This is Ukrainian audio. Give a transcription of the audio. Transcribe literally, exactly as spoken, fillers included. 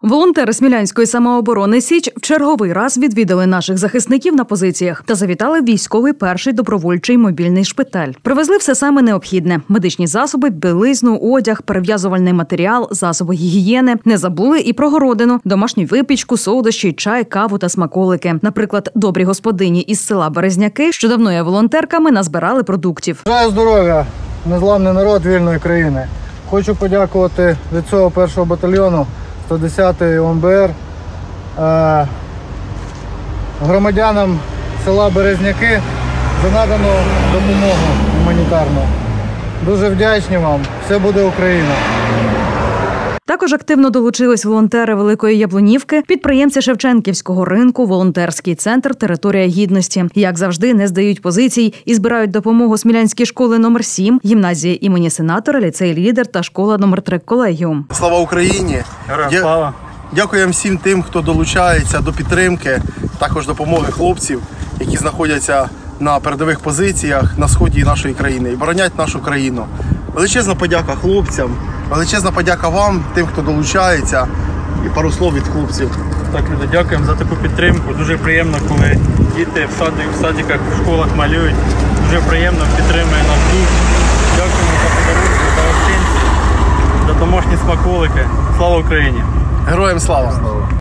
Волонтери Смілянської самооборони «Січ» в черговий раз відвідали наших захисників на позиціях та завітали в військовий перший добровольчий мобільний шпиталь. Привезли все саме необхідне – медичні засоби, білизну, одяг, перев'язувальний матеріал, засоби гігієни. Не забули і про городину, домашню випічку, солодощі, чай, каву та смаколики. Наприклад, добрі господині із села Березняки, що давно є волонтерками, назбирали продуктів. Бажаю здоров'я, незламний народ вільної країни. Хочу подякувати від цього першого батальйону сто десятої О М Б Р, е, громадянам села Березняки за надану допомогу гуманітарну. Дуже вдячні вам. Все буде Україна. Також активно долучились волонтери Великої Яблунівки, підприємці Шевченківського ринку, волонтерський центр «Територія гідності». Як завжди, не здають позицій і збирають допомогу Смілянській школи номер сім, гімназія імені сенатора, ліцей «Лідер» та школа номер три «Колегіум». Слава Україні! Слава! Дякуємо всім тим, хто долучається до підтримки, також допомоги хлопців, які знаходяться на передових позиціях на сході нашої країни і боронять нашу країну. Величезна подяка хлопцям, величезна подяка вам, тим, хто долучається, і пару слов від хлопців. Так, люди, дякуємо за таку підтримку. Дуже приємно, коли діти в садиках, в садиках, в школах малюють. Дуже приємно, підтримує наш дух. Дякуємо за подарунки, за гостинці, за домашні смаколики. Слава Україні! Героям слава!